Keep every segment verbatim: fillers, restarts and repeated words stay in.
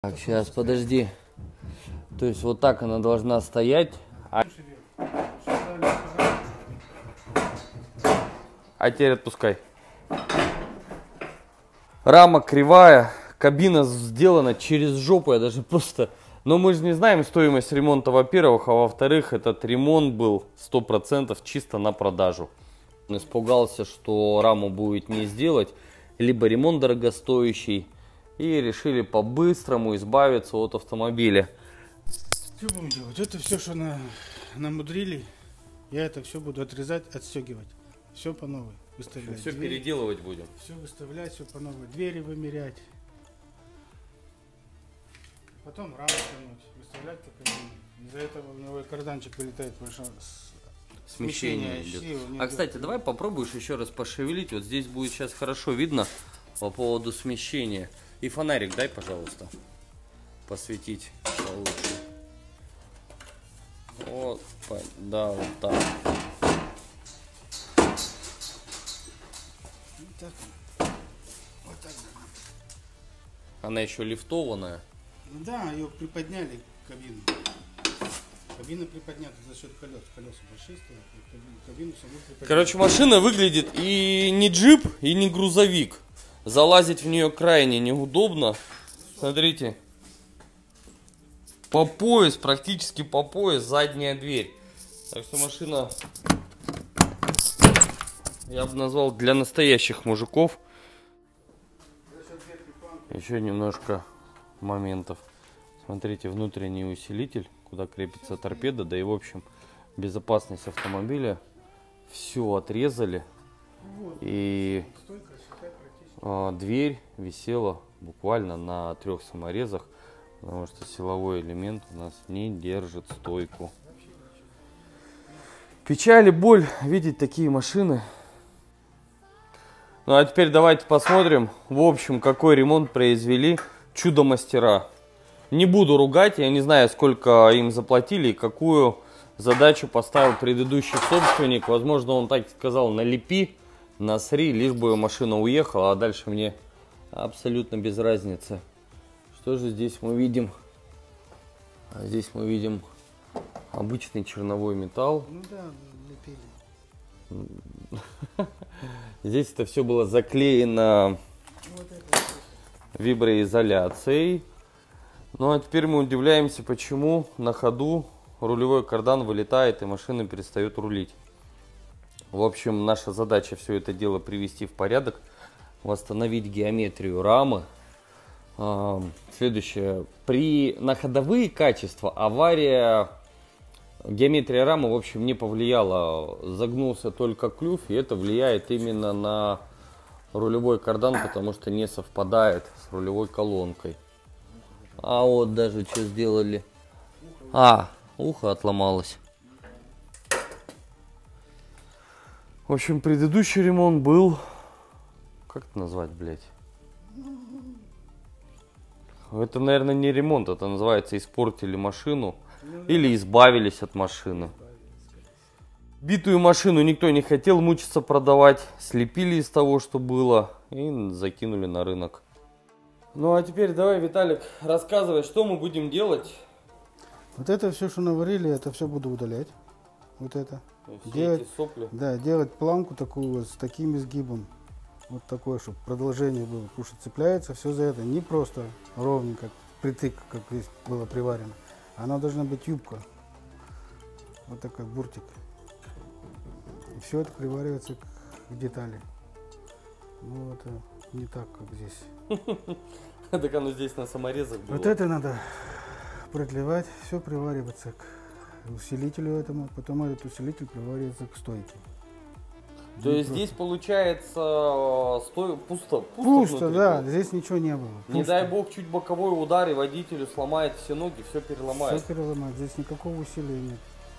Так, сейчас, подожди. То есть вот так она должна стоять. А, а теперь отпускай. Рама кривая, кабина сделана через жопу, я даже просто... Но мы же не знаем стоимость ремонта, во-первых, а во-вторых, этот ремонт был сто процентов чисто на продажу. Он испугался, что раму будет не сделать, либо ремонт дорогостоящий, и решили по-быстрому избавиться от автомобиля. Что будем делать? Это все, что на, намудрили, я это все буду отрезать, отстегивать. Все по новой выставлять. Все Двери, переделывать будем. Все выставлять, все по новой. Двери вымерять. Потом раму тянуть, выставлять по кабине. Из-за этого у него и карданчик вылетает, потому что Смещение, смещение идет. А, кстати, давай попробуешь еще раз пошевелить. Вот здесь будет сейчас хорошо видно по поводу смещения. И фонарик дай, пожалуйста, посветить получше. Вот, да, вот так. Вот так. Вот так. Она еще лифтованная. Ну да, ее приподняли, кабину. Кабина приподнята за счет колес. Колеса большие стоят, кабину саму приподняли. Короче, машина выглядит и не джип, и не грузовик. Залазить в нее крайне неудобно. Смотрите. По пояс, практически по пояс, задняя дверь. Так что машина, я бы назвал, для настоящих мужиков. Еще немножко моментов. Смотрите, внутренний усилитель, куда крепится торпеда, да и в общем безопасность автомобиля. Все отрезали. И а, дверь висела буквально на трех саморезах, потому что силовой элемент у нас не держит стойку. Печаль и боль видеть такие машины. Ну а теперь давайте посмотрим, в общем, какой ремонт произвели чудо-мастера. Не буду ругать, я не знаю, сколько им заплатили и какую задачу поставил предыдущий собственник. Возможно, он так сказал: налепи, насри, лишь бы машина уехала, а дальше мне абсолютно без разницы. Что же здесь мы видим? А здесь мы видим обычный черновой металл. Ну да, лепили. Здесь это все было заклеено вот виброизоляцией. Ну а теперь мы удивляемся, почему на ходу рулевой кардан вылетает и машина перестает рулить. В общем, наша задача все это дело привести в порядок, восстановить геометрию рамы. Следующее. При на ходовые качества авария, геометрия рамы, в общем, не повлияла. Загнулся только клюв, и это влияет именно на рулевой кардан, потому что не совпадает с рулевой колонкой. А вот даже что сделали. А, ухо отломалось. В общем, предыдущий ремонт был... Как это назвать, блядь? Это, наверное, не ремонт, это называется испортили машину. Или избавились от машины. Битую машину никто не хотел мучиться продавать. Слепили из того, что было, и закинули на рынок. Ну а теперь давай, Виталик, рассказывай, что мы будем делать. Вот это все, что наварили, это все буду удалять. Вот это. Все делать, эти сопли. Да, делать планку такую вот с таким изгибом. Вот такое, чтобы продолжение было. Потому что цепляется все за это. Не просто ровненько, притык, как здесь было приварено. Она должна быть юбка. Вот такой буртик. И все это приваривается к детали. Ну, это не так, как здесь. Так оно здесь на саморезах было. Вот это надо продлевать, все приваривается к усилителю этому, потом этот усилитель приваривается к стойке. То есть здесь получается сто... пусто, пусто, Пусто, да, было. Здесь ничего не было. Пусто. Не дай бог, чуть боковой удар, и водителю сломает все ноги, все переломает. Все переломает, здесь никакого усилия нет.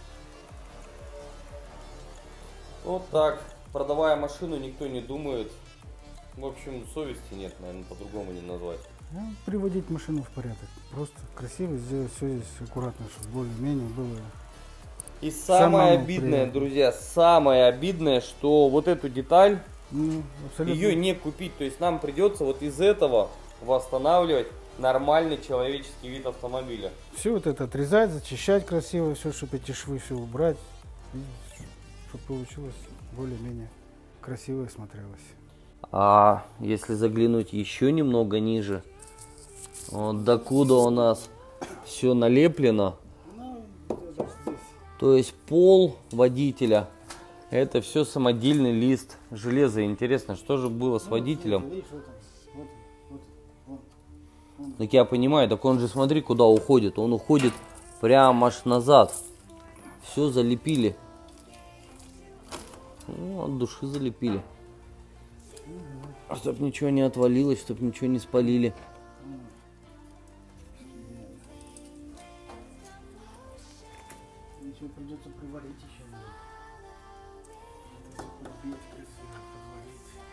Вот так, продавая машину, никто не думает. В общем, совести нет, наверное, по-другому не назвать. Ну, приводить машину в порядок. Просто красиво сделать все здесь аккуратно, чтобы более-менее было. И самое Самому обидное, приятно. друзья, самое обидное, что вот эту деталь, Ну, абсолютно. ее не купить. То есть нам придется вот из этого восстанавливать нормальный человеческий вид автомобиля. Все вот это отрезать, зачищать красиво, все, чтобы эти швы все убрать, чтобы получилось более-менее красиво и смотрелось. А если заглянуть еще немного ниже, вот докуда у нас все налеплено, Ну, даже здесь. то есть пол водителя, это все самодельный лист железа. Интересно, что же было с водителем? Видишь, вот он, вот он, вот он. Так я понимаю, так он же смотри, куда уходит. Он уходит прямо аж назад. Все залепили. Ну, от души залепили. Чтоб ничего не отвалилось, чтоб ничего не спалили. Ничего, придется приварить еще. Надо. Это забить красиво, подварить.